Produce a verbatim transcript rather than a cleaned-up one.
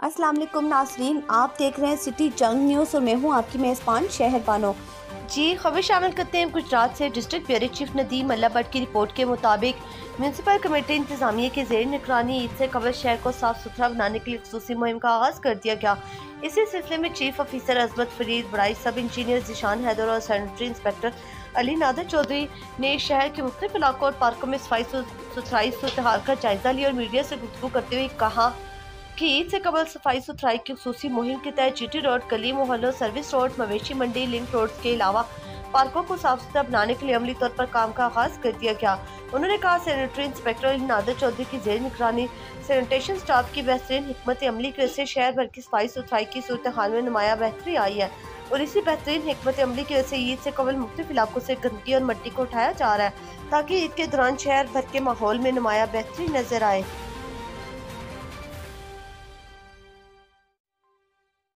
अस्सलाम वालेकुम नाज़रीन, आप देख रहे हैं सिटी जंग न्यूज़ और मैं हूं आपकी मेज़बान शहर बानो। जी खबर शामिल करते हैं गुजरात से। District bureau chief Nadeem Allah Bhatt की रिपोर्ट के मुताबिक म्यूनसिपल कमेटी इंतजामिया के जेर निगरानी ईद से कबल शहर को साफ सुथरा बनाने के लिए खुसूसी मुहिम का आगाज़ कर दिया गया। इसी सिलसिले में चीफ ऑफिसर अजमत फरीद बड़ाई, सब इंजीनियर जिशान हैदर और सैनिटरी इंस्पेक्टर अली नादर चौधरी ने शहर के मुख्तलिफ इलाकों और पार्कों में सफाई सुथराई सूरत हाल का जायजा लिया और मीडिया से गुफ्तगू करते हुए कहा कि ईद से कबल सफाई सुथराई की खुसूसी मुहिम के तहत जीटी रोड, गली मोहल्लों, सर्विस रोड, मवेशी मंडी, लिंक रोड के अलावा पार्कों को साफ सुथरा बनाने के लिए अमली तौर पर काम का आगाज कर दिया गया। उन्होंने कहा सैनिटरी इंस्पेक्टर नादर चौधरी की जेर निगरानी सैनिटेशन स्टाफ की बेहतरीन हिकमत अमली की वजह से शहर भर की सफाई सुथराई की सूरत हाल में नुमाया बेहतरी आई है और इसी बेहतरीन हिकमत अमली की वजह से ईद से कबल मुख्तलिफ इलाकों से गंदगी और मिट्टी को उठाया जा रहा है ताकि ईद के दौरान शहर भर के माहौल में नुमाया बेहतरी नजर आए।